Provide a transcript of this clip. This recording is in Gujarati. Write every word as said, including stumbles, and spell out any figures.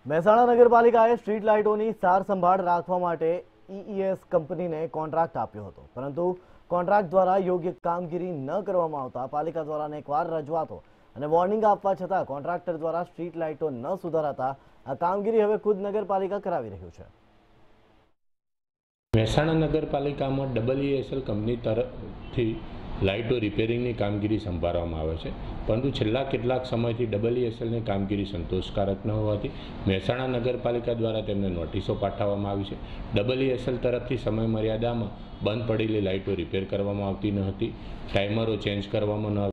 મહેસાણા નગરપાલિકાએ સ્ટ્રીટ લાઇટોની સાર સંભાળ રાખવા માટે ઈઈએસ કંપનીને કોન્ટ્રાક્ટ આપ્યો હતો, પરંતુ કોન્ટ્રાક્ટ દ્વારા યોગ્ય કામગીરી ન કરવામાં આવતા પાલિકા દ્વારા અનેકવાર રજૂઆતો અને વોર્નિંગ આપવા છતાં કોન્ટ્રાક્ટર દ્વારા સ્ટ્રીટ લાઇટો ન સુધારાતા આ કામગીરી હવે ખુદ નગરપાલિકા કરાવી રહ્યું છે। મહેસાણા નગરપાલિકામાં ડબલઈએસએલ કંપની તરફથી લાઇટો રિપેરિંગની કામગીરી સંભાળવામાં આવે છે, પરંતુ છેલ્લા કેટલાક સમયથી ડબલઈએસએલની કામગીરી સંતોષકારક ન હોવાથી મહેસાણા નગરપાલિકા દ્વારા તેમને નોટિસો પાઠવવામાં આવી છે। ડબલઈએસએલ તરફથી સમય મર્યાદામાં બંધ પડેલી લાઇટો રિપેર કરવામાં આવતી ન હતી, ટાઈમરો ચેન્જ કરવામાં ન